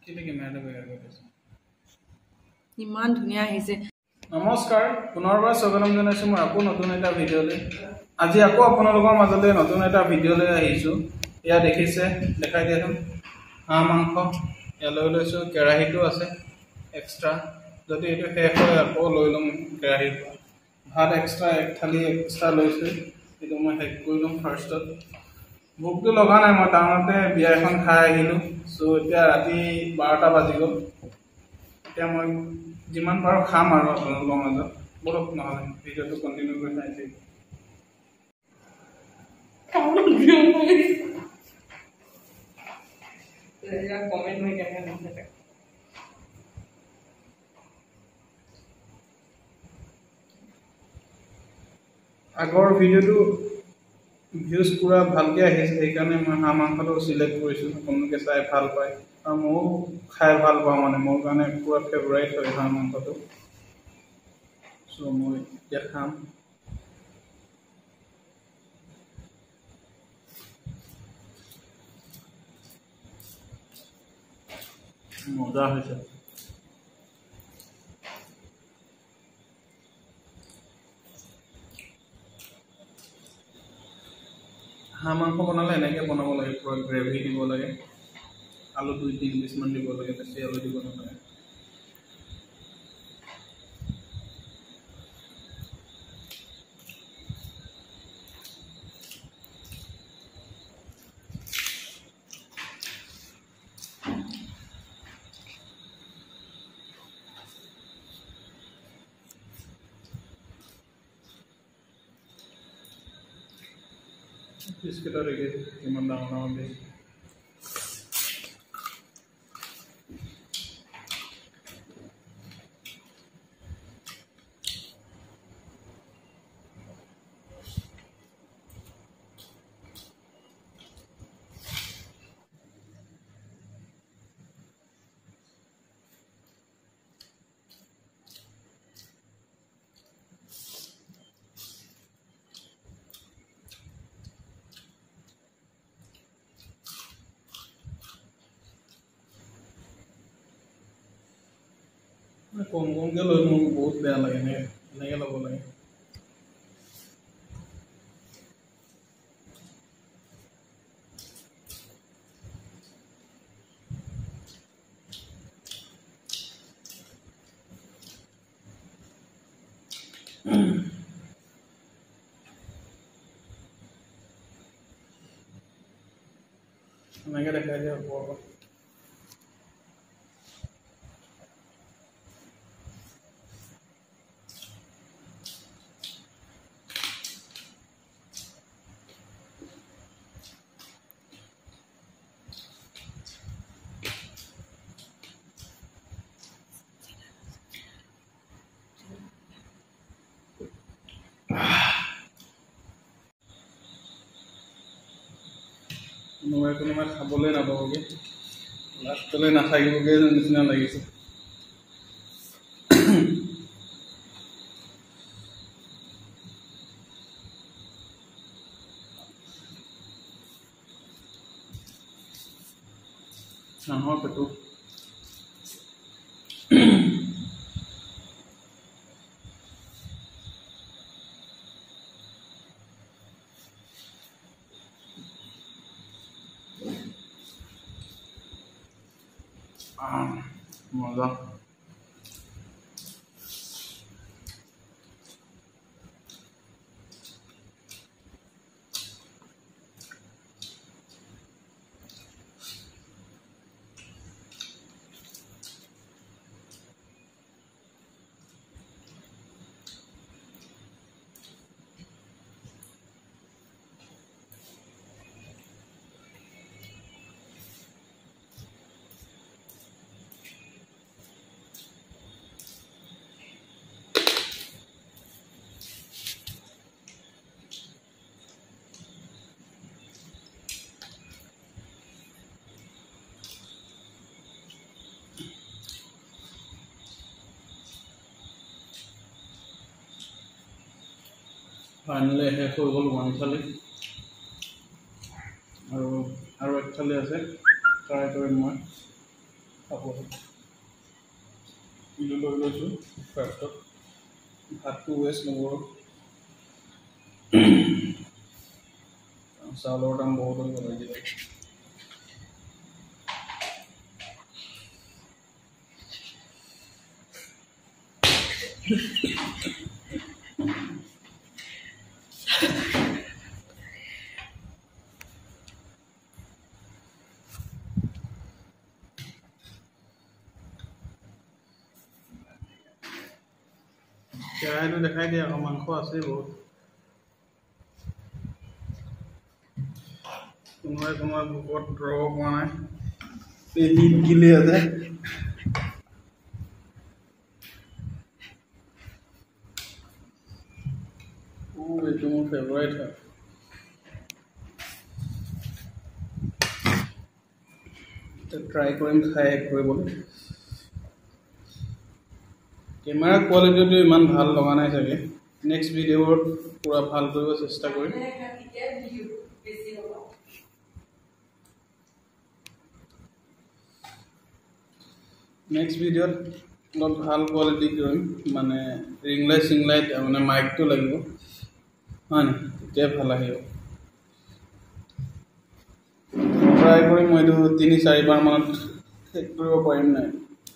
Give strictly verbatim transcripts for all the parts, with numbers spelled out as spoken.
ইমান ধুনীয়া আহিছে। নমস্কাৰ, পুনৰবাৰ স্বাগতম জনাইছোঁ মই আকৌ নতুন এটা ভিডিঅ'লৈ। আজি আকৌ আপোনালোকৰ মাজলৈ নতুন এটা ভিডিঅ'লৈ আহিছোঁ। এয়া দেখিছে, দেখাই দিয়াচোন হাঁহ মাংস ইয়ালৈ লৈছোঁ। কেৰাহীটো আছে এক্সট্ৰা, যদি এইটো শেষ হয় আকৌ লৈ ল'ম কেৰাহীৰ পৰা। ভাত এক্সট্ৰা এক থালি এক্সট্ৰা লৈছোঁ, এইটো মই শেষ কৰি ল'ম ফাৰ্ষ্টত। ভোকটো লগা নাই, মই টাউনতে বিয়া এখন খাই আহিলোঁ। চ' এতিয়া ৰাতি বাৰটা বাজি গ'ল। এতিয়া মই যিমান পাৰোঁ খাম আৰু আপোনালোকৰ মাজত। বলক নহ'লে ভিডিঅ'টো কণ্টিনিউ কৰি চাইছোঁ। আগৰ ভিডিঅ'টো ভিউজ পুৰা ভালকৈ আহিছে, সেইকাৰণে মই হাঁহ মাংসটো চিলেক্ট কৰিছোঁ। আপোনালোকে চাই ভাল পায় আৰু ময়ো খাই ভাল পাওঁ, মানে মোৰ কাৰণে পুৰা ফেভৰাইট হয় হাঁহ মাংসটো। চ' মই এতিয়া খাম। মজা হৈছে। হাঁহ মাংস বনালে এনেকৈ বনাব লাগে, পুৰা গ্ৰেভি দিব লাগে, আলু দুই তিনি পিচমান দিব লাগে, বেছি আলু দিব নালাগে। পিচকেইটা ৰেডি, ইমান ডাঙৰ ডাঙৰ পিচ। কম কমকৈ লৈ মোৰ বহুত বেয়া লাগে, এনেকৈ এনেকৈ ল'ব লাগে। এনেকৈ দেখাই দিয়া ওপৰৰ পৰা। কোনোবাই কোনোবাই খাবলৈ নাপাবগৈ, লাষ্টলৈ নাথাকিবগৈ নিচিনা লাগিছে। হাঁহৰ পেটু মজা। ফাইনেলি শেষ হৈ গ'ল ওৱান থালি, আৰু আৰু এক থালি আছে ট্ৰাই কৰিম মই। খাবলৈ কিলো লৈ লৈছোঁ ফাৰ্ষ্টত ভাতটো ৱেষ্ট নকৰোঁ চাউলৰ দাম বহুত হৈ গ'ল আজিকালি কেৰাহীটো দেখাই দিয়ে আকৌ মাংস আছেই বহুত কোনোবাই কোনোবাই ভোকত ৰ'ব পৰা নাই এই হিট গিলি আছে এইটো মোৰ ফেভৰাইট হয় ট্ৰাই কৰিম খাই শেষ কৰিবলৈ কেমেৰা কোৱালিটিটো ইমান ভাল লগা নাই চাগে নেক্সট ভিডিঅ'ত পুৰা ভাল কৰিব চেষ্টা কৰিম নেক্সট ভিডিঅ'ত অলপ ভাল কোৱালিটি কৰিম মানে ৰিং লাইট চিং লাইট মানে মাইকটো লাগিব হয় নি তেতিয়া ভাল আহিব ট্ৰাই কৰিম মই এইটো তিনি চাৰিবাৰ মানত শেষ কৰিব পাৰিম নাই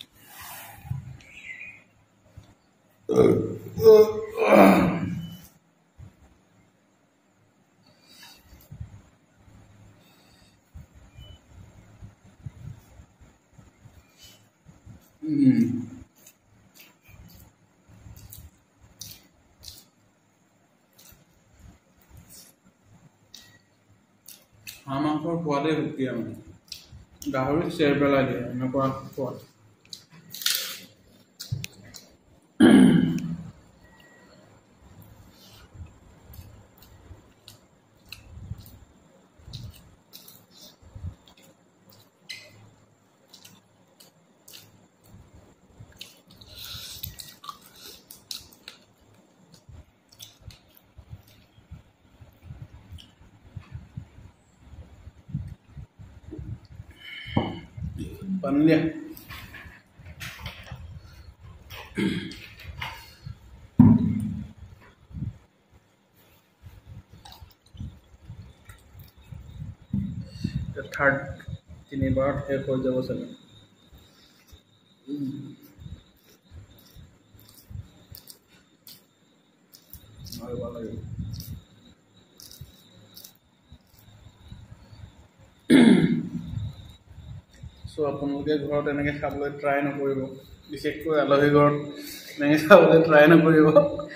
হাঁহ মাংসৰ সোৱাদেই সুকীয়া মানে গাহৰি চেৰ পেলাই দিয়ে এনেকুৱা সোৱাদ পানী দিয়া থাৰ্ড তিনিবাৰত শেষ হৈ যাব চাগে আৰু ভাল লাগিব চ' আপোনালোকে ঘৰত এনেকৈ খাবলৈ ট্ৰাই নকৰিব বিশেষকৈ আলহী ঘৰত এনেকৈ খাবলৈ ট্ৰাই নকৰিব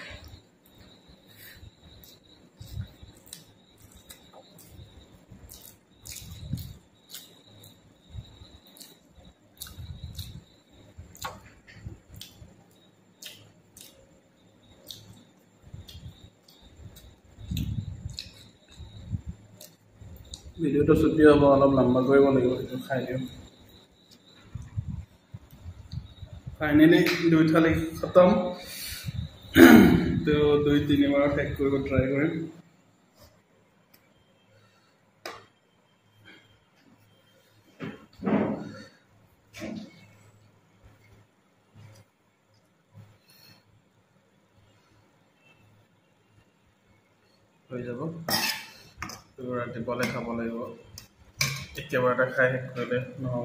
ভিডিঅ'টো ছুটি হ'ব অলপ লম্বা কৰিব লাগিব সেইটো খাই দিওঁ ফাইনেলি দুই থালি খতম তো দুই তিনিবাৰ শেষ কৰিব ট্ৰাই কৰিম হৈ যাব ৰাতিপুৱালৈ খাব লাগিব একেবাৰতে খাই শেষ কৰিলে নহ'ব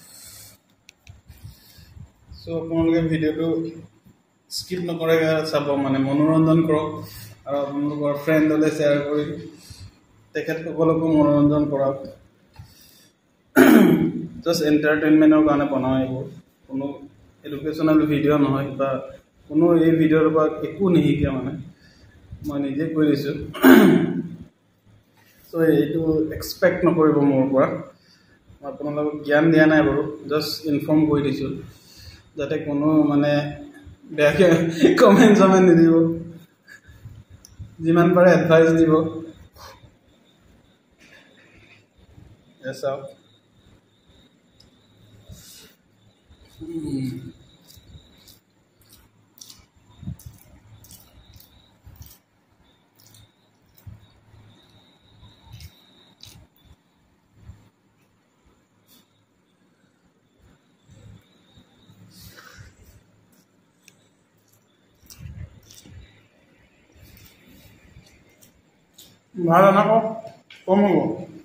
চ' আপোনালোকে ভিডিঅ'টো স্কিপ নকৰাকৈ চাব মানে মনোৰঞ্জন কৰক আৰু আপোনালোকৰ ফ্ৰেণ্ডলৈ শ্বেয়াৰ কৰি তেখেতসকলকো মনোৰঞ্জন কৰক জাষ্ট এণ্টাৰটেইনমেণ্টৰ কাৰণে বনাওঁ এইবোৰ কোনো এডুকেশ্যনেল ভিডিঅ' নহয় বা কোনো এই ভিডিঅ'ৰ পৰা একো নিশিকে মানে মই নিজে কৰি দিছোঁ চ' এইটো এক্সপেক্ট নকৰিব মোৰ পৰা মই আপোনালোকক জ্ঞান দিয়া নাই বাৰু জাষ্ট ইনফৰ্ম কৰি দিছোঁ যাতে কোনো মানে বেয়াকৈ কমেণ্ট চমেণ্ট নিদিব যিমান পাৰে এডভাইচ দিব চাওক ভাল নাকো কম হ'ব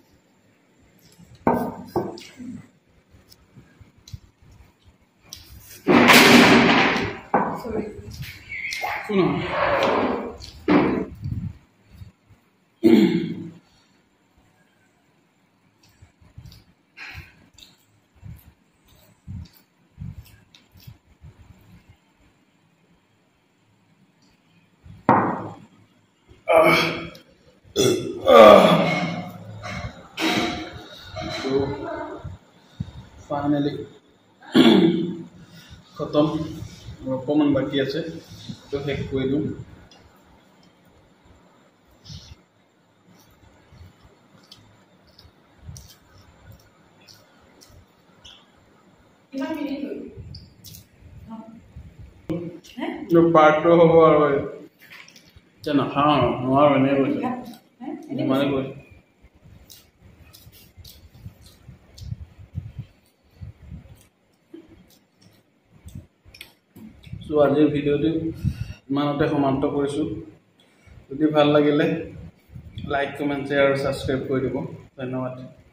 শুনো तो फाइनली खत्म अकमान बाकी আছে तो हेक कर दूँ जो पार्ट तो हो और चना हाँ हमारा नहीं बोले हमारे बोले सो आज भिडिओ इमानते समाप्त करिसु यदि ভাল লাগিলে लाइक कमेंट शेयर और सब्सक्राइब कर দিব धन्यवाद।